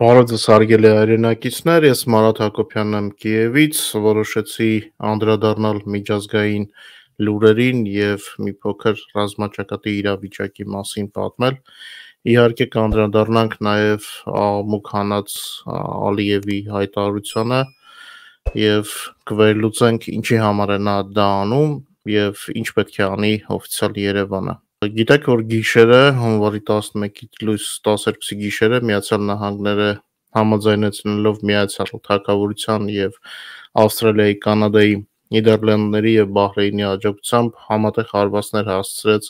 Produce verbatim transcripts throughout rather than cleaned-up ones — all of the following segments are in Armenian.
Բարև ձեզ հարգելի հայրենակիցներ, ես Մանատ Հակոբյանն եմ Կիևից, որոշեցի անդրադառնալ միջազգային լուրերին եւ մի փոքր ռազմաճակատի իրավիճակի մասին պատմել։ Իհարկե կանդրադառնանք նաեւ աղմուկ հանած Ալիևի հայտարարությանը եւ կվերլուծենք ինչի համար է նա դա անում եւ ինչ պետք է անի օֆիցիալ Երևանը։ Գիտեք, որ գիշերը հունվարի տասնմեկից լույս տասներկուսի գիշերը Միացյալ Նահանգները համաձայնեցնելով Միացյալ Թագավորության եւ Ավստրալիայի, Կանադայի, Նիդերլանդների եւ Բահրեյնի աջակցությամբ համատեղ հարվածներ հասցրեց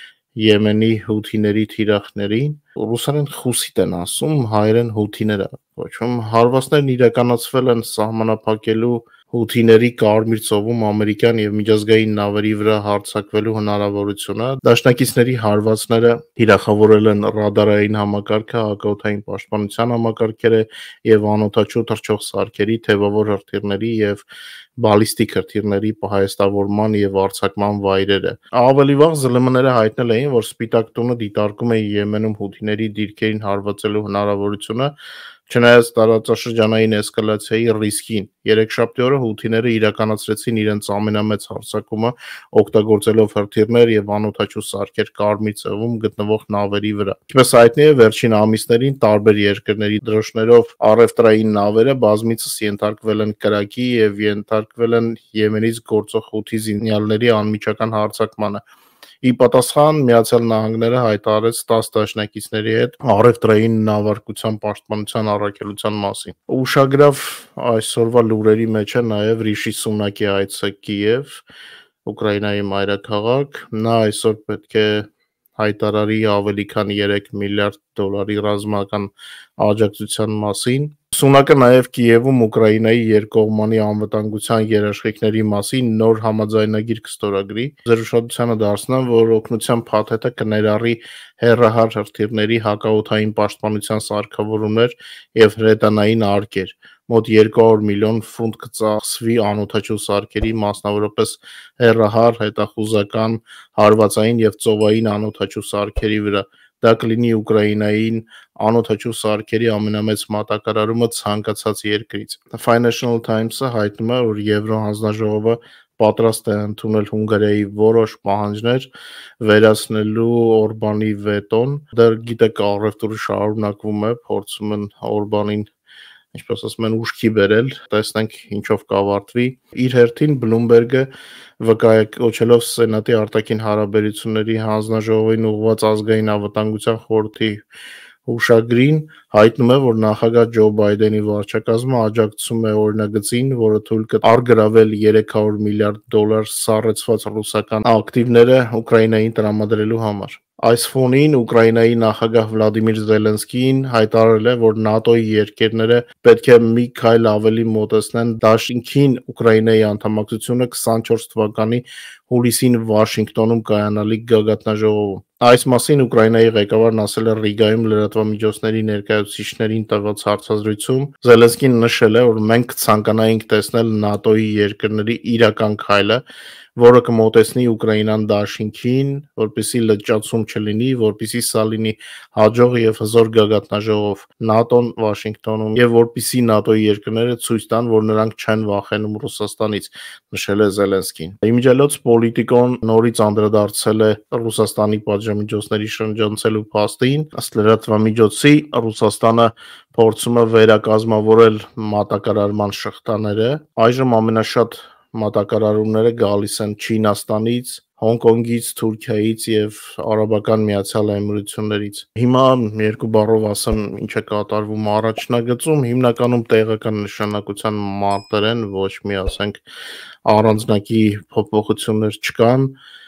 Եմենի հութիների թիրախներին, ռուսերեն խուսիտ են ասում, հայերեն հութիները կոչվում։ Հարվածներն իրականացվել են սահմանափակելու հութիների Կարմիր ծովում ամերիկյան եւ միջազգային նավերի վրա հարձակվելու հնարավորությունը։ Դաշնակիցների հարվածները թիրախավորել են ռադարային համակարգը, հակաօդային պաշտպանության համակարգերը եւ անօդաչու թռչող սարքերի, թևավոր հրթիռների եւ բալիստիկ հրթիռների պահեստավորման եւ արձակման վայրերը։ Ավելի վաղ ԶԼՄ-ները հայտնել էին, որ Սպիտակ տունը դիտարկում է Եմենում հութիների դիրքերին հարվածելու հնարավորությունը, չնայած տարածաշրջանային էսկալացիայի ռիսկին։ Երեքշաբթի օրը հութիները իրականացրեցին իրենց ամենամեծ հարձակումը, օգտագործելով հրթիռներ եւ անօդաչու սարքեր Կարմիր ծովում գտնվող նավերի վրա։ Ինչպես հայտնի է, վերջին ամիսներին տարբեր երկրների դրոշներով առևտրային նավերը բազմիցս ենթարկվել են կրակի եւ ենթարկվել են Եմենից գործող հութի զինյալների անմիջական հարձակմանը։ Ի պատասխան Միացյալ Նահանգները հայտարարեց տասը դաշնակիցների հետ առևտրային նավարկության պաշտպանության առաքելության մասին։ Ուշագրավ այսօրվա լուրերի մեջ է նաև Ռիշի Սունակի այցը Կիև, Ուկրաինայի մայրաքաղաք։ Նա այսօր պետք է հայտարարի ավելի քան երեք միլիարդ դոլարի ռազմական աջակցության մասին։ Սունակը նաև Կիևում Ուկրաինայի երկկողմանի անվտանգության երաշխիքների մասին նոր համաձայնագիր կստորագրի։ Ձեր ուշադրությանը դարձնեմ, որ օգնության փաթեթը կներառի հեռահար հրթիռների հակաօդային պաշտպանության սարքավորումներ եւ հրետանային արկեր։ Մոտ երկու հարյուր միլիոն ֆունտ կծախսվի անօդաչու սարքերի, մասնավորապես հեռահար, հետախուզական, հարվածային եւ ծովային անօդաչու սարքերի վրա։ Դա կլինի Ուկրաինային անօդաչու սարքերի ամենամեծ մատակարարումը ցանկացած երկրից։ Financial Times-ը հայտնում է, որ Եվրոհանձնաժողովը պատրաստ է ընդունել Հունգարիայի որոշ պահանջներ վերացնելու Օրբանի վետոն։ Դա գիտեք, առևտուրը շարունակվում է, փորձում են Օրբանին, ինչպես ասում են, ուշքի բերել, տեսնենք ինչով կավարտվի։ Իր հերթին Bloomberg-ը վկայակոչելով Սենատի արտաքին հարաբերությունների հանձնաժողովին ուղղված ազգային անվտանգության խորհրդի հուշագրին հայտնում է, որ նախագահ Ջո Բայդենի վարչակազմը աջակցում է օրինագծին, որը թույլ կտա առգրավել երեք հարյուր միլիարդ դոլար սառեցված ռուսական ակտիվները Ուկրաինային տրամադրելու համար։ Այս ֆոնին Ուկրաինայի նախագահ Վլադիմիր Զելենսկին հայտարարել է, որ ՆԱՏՕ-ի երկրները պետք է մի քայլ ավելի մոտեցնեն դաշինքին Ուկրաինայի անդամակցությունը քսանչորս թվականի հուլիսին Վաշինգտոնում կայանալիք գագաթնաժողովում։ Այս մասին Ուկրաինայի ղեկավարն ասել է Ռիգայում լրատվամիջոցների ներկայացուցիչներին տված հարցազրույցում։ Զելենսկին նշել է, որ մենք կցանկանայինք տեսնել ՆԱՏՕ-ի երկրների իրական քայլը, որը կմոտեցնի Ուկրաինան դաշինքին, որպեսզի լճացում չլինի, որպեսզի սա լինի հաջող եւ հզոր գագաթնաժողով ՆԱՏՕ-ն Վաշինգտոնում եւ որպեսզի ՆԱՏՕ-ի երկրները ցույց տան, որ նրանք չեն վախենում Ռուսաստանից, նշել է Զելենսկին։ Իմիջիալոց Պոլիտիկոն նորից անդրադարձել է Ռուսաստանի պատժամիջոցների շրջանցելու փաստին։ Ըստ լրատվամիջոցի Ռուսաստանը փորձում է վերակազմավորել մատակարարման շղթաները։ Այժմ ամենաշատ մատակարարումները գալիս են Չինաստանից, Հոնկոնգից, Թուրքիայից եւ Արաբական Միացյալ Էմիրություններից։ Հիմա երկու բառով ասեմ ինչ է կատարվում առաջնագծում, հիմնականում տեղական նշանակության մարտեր են, ոչ մի ասենք առանձնակի փոփոխություններ չկան,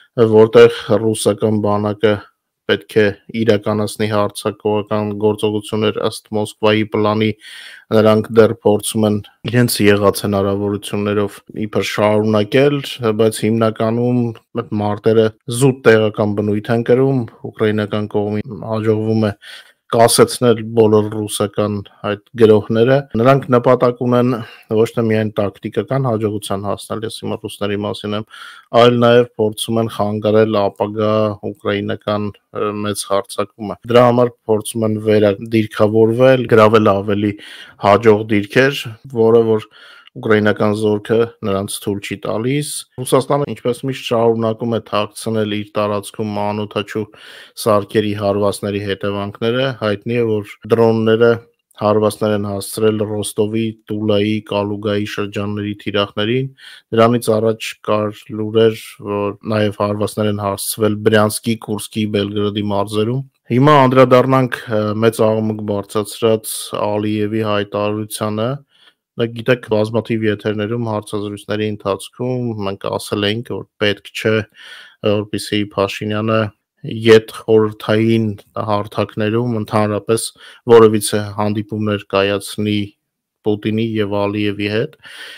որտեղ ռուսական բանակը պետք է իրականացնի հարձակողական գործողություններ ըստ Մոսկվայի պլանի, նրանք դեռ փորձում են իրենց եղած հնարավորություններով իբր շարունակել, բայց հիմնականում մարտերը զուտ տեղական բնույթ են կրում, ուկրաինական կողմին հաջողվում է կասեցնել բոլոր ռուսական այդ գրողները, նրանք նպատակ ունեն ոչ թե միայն տակտիկական հաջողության հասնել, ես հիմա ռուսների մասին եմ, այլ նաև փորձում են խանգարել ապագա ուկրաինական մեծ հարձակումը։ Դրա համար փորձում են վերադիրքավորվել, գրավել ավելի հաջող դիրքեր, որը որ ուկրաինական զորքը նրանց թույլ չի տալիս։ Ռուսաստանը, ինչպես միշտ, շարունակում է թաքցնել իր տարածքում անօդաչու սարքերի հարվածների հետևանքները, հայտնի է, որ դրոնները հարվածներ են հասցրել Ռոստովի, Տուլայի, Կալուգայի շրջանների թիրախներին, դրանից առաջ կար լուրեր, որ նաև հարվածներ են հասցվել Բրյանսկի, Կուրսկի, Բելգրադի մարզերում։ Հիմա անդրադառնանք մեծ աղմուկ բարձրացրած Ալիևի հայտարարությանը։ Նա գիտեք, բազմաթիվ եթերներում հարցազրույցների ընթացքում մենք ասել էինք, որ պետք չէ, որպեսզի Փաշինյանը ետ խորհրդային հարթակներում ընդհանրապես որևիցե հանդիպումներ կայացնի Պուտինի եւ Ալիևի հետ,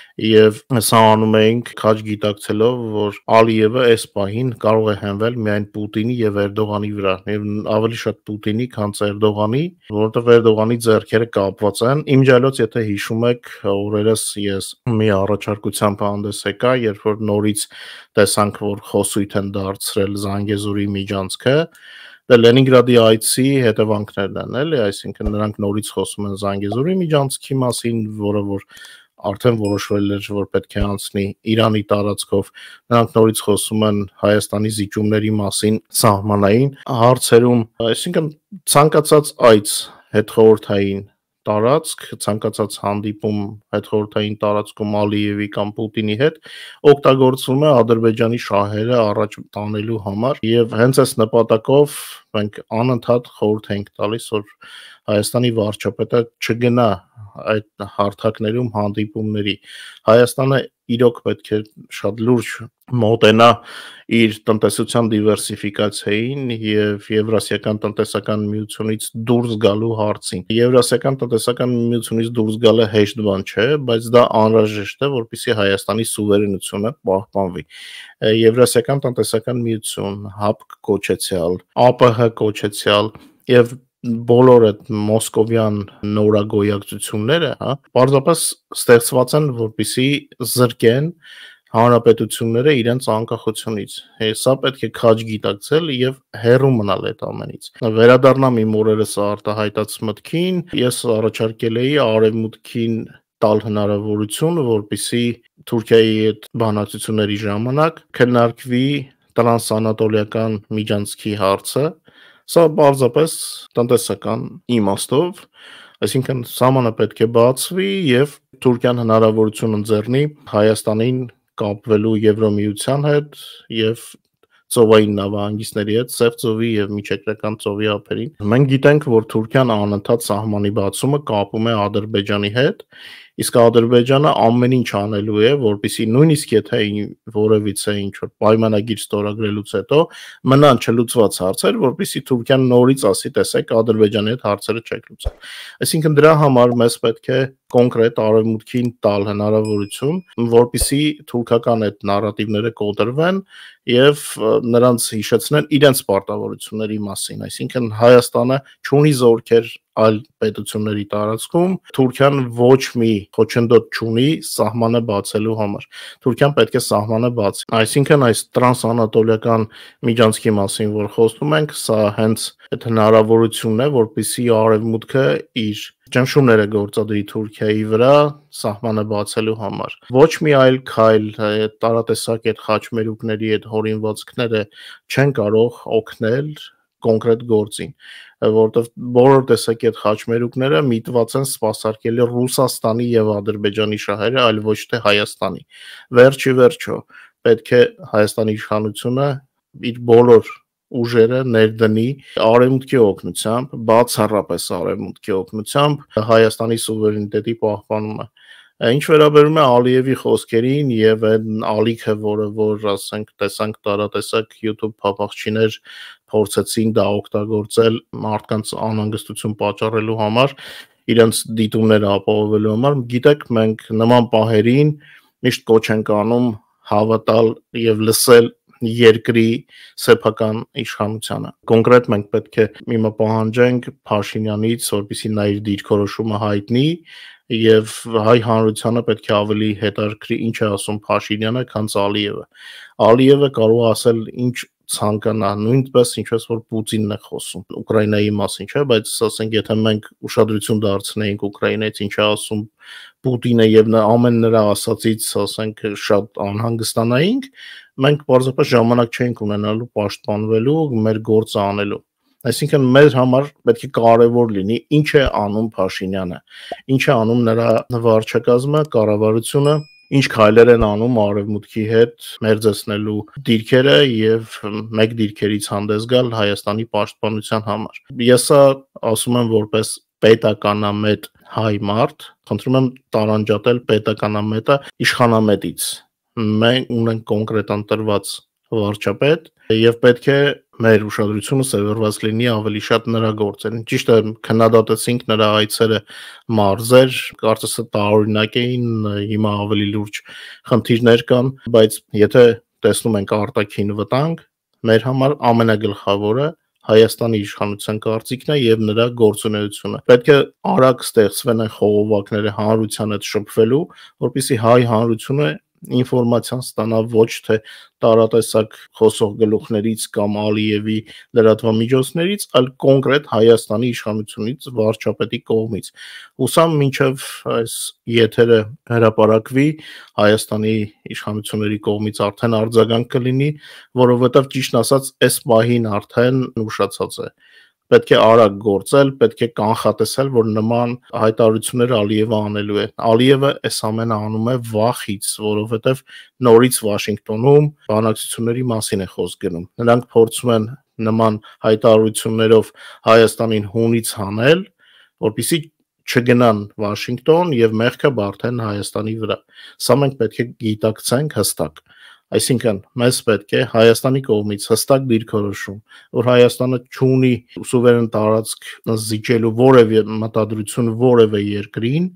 եւ սա անում էինք քաջ գիտակցելով, որ Ալիևը այս պահին կարող է հենվել միայն Պուտինի եւ Էրդողանի վրա, եւ ավելի շատ Պուտինի, քան Էրդողանի, որովհետեւ Էրդողանի ձեռքերը կապված են։ Իմջալոց, եթե հիշում եք, օրերս ես մի առաջարկությամբ հանդես եկա, երբ որ նորից տեսանք, որ խոսույթ են դարձրել Զանգեզուրի միջանցքը, Դե Լենինգրադի այցի հետևանքներն են, էլի, այսինքն նրանք նորից խոսում են Զանգեզուրի միջանցքի մասին, որը որ արդեն որոշվել էր, որ պետք է անցնի Իրանի տարածքով, նրանք նորից խոսում են Հայաստանի զիջումների մասին սահմանային հարցերում, այսինքն ցանկացած այց հետխորհրդային տարածք, ցանկացած հանդիպում հետխորհրդային տարածքում Ալիևի կամ Պուտինի հետ օգտագործվում է Ադրբեջանի շահերը առաջ տանելու համար, եւ հենց այս նպատակով մենք անընդհատ խորհուրդ ենք տալիս, որ Հայաստանի վարչապետը չգնա այդ հարթակներում հանդիպումների։ Հայաստանը իրոք պետք է շատ լուրջ մոտենա իր տնտեսության դիվերսիֆիկացիային եւ Եվրասիական տնտեսական միությունից դուրս գալու հարցին։ Եվրասիական տնտեսական միությունից դուրս գալը հեշտ բան չէ, բայց դա անհրաժեշտ է, որպեսզի Հայաստանի սուվերենությունը պահպանվի։ Եվրասիական տնտեսական միություն, ՀԱՊԿ կոչեցյալ, ԱՊՀ կոչեցյալ եւ բոլոր այդ մոսկովյան նորագոյակցությունները, հա, պարզապես ստեղծված են, որպեսզի զրկեն հանրապետությունները իրենց անկախությունից։ Սա պետք է քաջ գիտակցել եւ հեռու մնալ այդ ամենից։ Վերադառնամ իմ օրերս արտահայտած մտքին, ես առաջարկել էի արևմուտքին տալ հնարավորություն, որպեսզի Թուրքիայի հետ բանակցությունների ժամանակ քննարկվի տրանսանատոլիական միջանցքի հարցը։ Սա պարզապես տնտեսական իմաստով, այսինքն սահմանը պետք է բացվի եւ Թուրքիան հնարավորություն ընձեռնի Հայաստանին կապվելու Եվրոմիության հետ եւ ծովային նավահանգիստների հետ, Սև ծովի եւ Միջերկրական ծովի ափերին։ Մենք գիտենք, որ Թուրքիան անընդհատ սահմանի բացումը կապում է Ադրբեջանի հետ, իսկ Ադրբեջանը ամեն ինչ անելու է, որպեսզի նույնիսկ եթե որևիցե ինչ որ պայմանագիր ստորագրելուց հետո մնան չլուծված հարցեր, որպեսզի Թուրքիան նորից ասի, տեսեք, Ադրբեջանի հետ հարցերը չեք լուծել։ Այսինքն դրա համար մեզ պետք է կոնկրետ արևմուտքին տալ հնարավորություն, որպեսզի թուրքական այդ նարատիվները կոտրվեն եւ նրանց հիշեցնեն իրենց պարտավորությունների մասին, այսինքն Հայաստանը չունի զորքեր այլ պետությունների տարածքում, Թուրքիան ոչ մի խոչընդոտ չունի սահմանը բացելու համար։ Թուրքիան պետք է սահմանը բացի։ Այսինքն այս տրանսանատոլիական միջանցքի մասին, որ խոսում ենք, սա հենց այդ հնարավորությունն է, որպեսզի արևմուտքը իր ճնշումները գործադրի Թուրքիայի վրա սահմանը բացելու համար։ Ոչ մի այլ քայլ տարատեսակ այդ խաչմերուկների այդ հորինվածքները չեն կարող օգնել կոնկրետ գործին, որովհետև բոլոր տեսակի այդ խաչմերուկները միտված են սպասարկելի Ռուսաստանի եւ Ադրբեջանի շահերը, այլ ոչ թե Հայաստանի։ Վերջի վերջո պետք է Հայաստանի իշխանությունը իր բոլոր ուժերը ներդնի արևմուտքի օգնությամբ, բացառապես արևմուտքի օգնությամբ Հայաստանի սուվերենիտետի պահպանումը։ Ինչ վերաբերում է Ալիևի խոսքերին եւ այն ալիքը, որը որ ասենք տեսանք տարատեսակ YouTube փապաղչիներ փորձեցին դա օգտագործել մարդկանց անհանգստություն պատճառելու համար, իրենց դիտումները ապահովելու համար, գիտեք, մենք նման պահերին միշտ կոչ ենք անում հավատալ եւ լսել երկրի սեփական իշխանությանը։ Կոնկրետ մենք պետք է հիմա պահանջենք Փաշինյանից, որպեսզի նա իր դիրքորոշումը հայտնի, եւ հայ հանրությանը պետք է ավելի հետաքրքրի ինչ է ասում Փաշինյանը, քան Ալիևը։ Ալիևը կարող է ասել ինչ ցանկանա, նույնպես ինչպես որ Պուտինն է խոսում Ուկրաինայի մասին, չէ, բայց ասենք եթե մենք ուշադրություն դարձնեինք Ուկրաինայից ինչ է ասում Պուտինը եւ նա ամեն նրա ասածից, ասենք, շատ անհանգստանայինք, մենք պարզապես ժամանակ չենք ունենալու պաշտպանվելու, մեր գործը անելու։ Այսինքն մեր համար պետք է կարևոր լինի ինչ է անում Փաշինյանը, ինչ է անում նրա վարչակազմը, կառավարությունը, ինչ քայլեր են անում արևմուտքի հետ մերձեցնելու դիրքերը եւ մեկ դիրքերից հանդես գալ Հայաստանի պաշտպանության համար։ Ես ասում եմ որպես պետականամետ հայ մարդ, խնդրում եմ տարանջատել պետականամետը իշխանամետից։ Մենք ունենք կոնկրետ ընտրված վարչապետ եւ պետք է մեր ուշադրությունը սևեռված լինի ավելի շատ նրա գործերին։ Ճիշտ է, քննադատեցինք նրա այցերը մարզեր, կարծես տարօրինակ էին, հիմա ավելի լուրջ խնդիրներ կան, բայց եթե տեսնում ենք արտաքին վտանգ, մեր համար ամենագլխավորը Հայաստանի իշխանության կարծիքն է եւ նրա գործունեությունը։ Պետք է արագ ստեղծվեն այն խողովակները հանրության հետ շփվելու, որպեսզի հայ հանրությունը ինֆորմացիան ստանա ոչ թե տարատեսակ խոսող գլուխներից կամ Ալիևի լրատվամիջոցներից, այլ կոնկրետ Հայաստանի իշխանությունից, վարչապետի կողմից։ Հուսամ մինչև այս եթերը հրապարակվի, Հայաստանի իշխանությունների կողմից արդեն արձագանք կլինի, որովհետև ճիշտ ասած, այս պահին արդեն ուշացած է։ Պետք է արագ գործել, պետք է կանխատեսել, որ նման հայտարարություններ Ալիևը անելու է։ Ալիևը այս ամենը անում է վախից, որովհետև նորից Վաշինգտոնում բանակցությունների մասին է խոսք գնում։ Նրանք փորձում են նման հայտարարություններով Հայաստանին հունից հանել, որպեսզի չգնան Վաշինգտոն եւ մեղքը բարթեն Հայաստանի վրա։ Սա մենք պետք է գիտակցենք հստակ։ Այսինքն մեզ պետք է Հայաստանի կողմից հստակ դիրքորոշում, որ Հայաստանը չունի սուվերեն տարածք զիջելու որևէ մտադրություն որևէ երկրին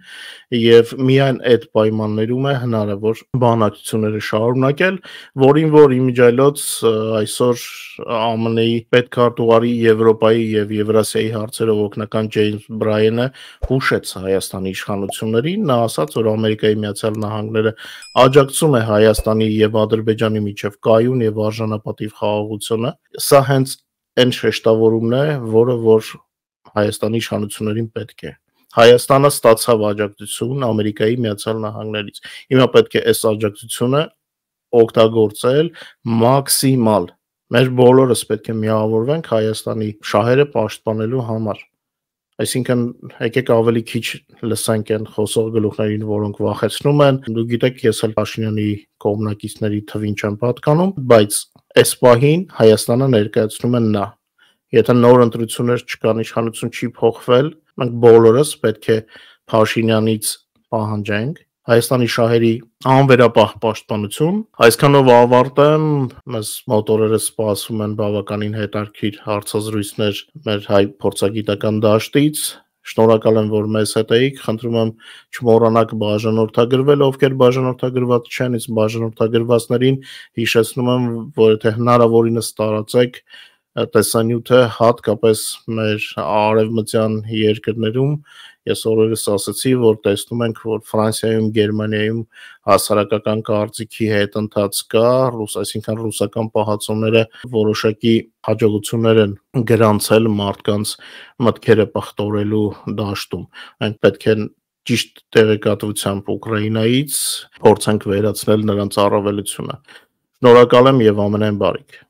եւ միայն այդ պայմաններում է հնարավոր բանակցությունները շարունակել, որին որ իմիջիայլոց այսօր ԱՄՆ-ի պետքարտուղարի Եվրոպայի եւ Եվրասիայի հարցերով օգնական Ջեյմս Բրայենը հուշեց Հայաստանի իշխանություններին, նա ասաց, որ Ամերիկայի Միացյալ Նահանգները աջակցում է Հայաստանի եւ Ադրբեջանի միջև կայուն եւ արժանապատիվ խաղաղությունը։ Սա հենց այն շեշտավորումն է, որը որ Հայաստանի իշխանություններին պետք է։ Հայաստանը ստացավ աջակցություն Ամերիկայի Միացյալ Նահանգներից։ Հիմա պետք է այս աջակցությունը օգտագործել մաքսիմալ։ Մեր բոլորս պետք է միավորվենք Հայաստանի շահերը պաշտպանելու համար։ Այսինքն եկեք ավելի քիչ լսենք այն խոսող գլուխներին, որոնք վախեցնում են։ Դու գիտեք, ես էլ Փաշինյանի կողմնակիցների թվին չեմ պատկանում, բայց այս պահին Հայաստանը ներկայացնում են նա։ Եթե նոր ընտրություններ չկան, իշխանություն չի փոխվել, մենք բոլորս պետք է Փաշինյանից պահանջենք Հայաստանի շահերի անվերապահ պաշտպանություն։ Այսքանով ավարտեմ, մեզ մոտորերը սպասում են բավականին հետաքրքիր հարցազրույցներ մեր հայ փորձագիտական դաշտից։ Շնորհակալ եմ, որ մեզ հետ էիք, խնդրում եմ չմոռանաք բաժանորդագրվել, ովքեր բաժանորդագրված չեն, իսկ բաժանորդագրվածներին հիշեցնում եմ, որ եթե հնարավորինս տարածեք տեսանյութը հատկապես մեր արևմտյան երկրներում, ես օրերս ասացի, որ տեսնում ենք, որ Ֆրանսիայում, Գերմանիայում հասարակական կարծիքի հետընթաց կա, այսինքն ռուսական պահածոները որոշակի հաջողություններ են գրանցել մարդկանց մտքերը պղտորելու դաշտում։ Մենք պետք է ճիշտ տեղեկատվությամբ Ուկրաինայից փորձենք վերացնել նրանց առավելությունը։ Շնորհակալ եմ եւ ամենայն բարիք։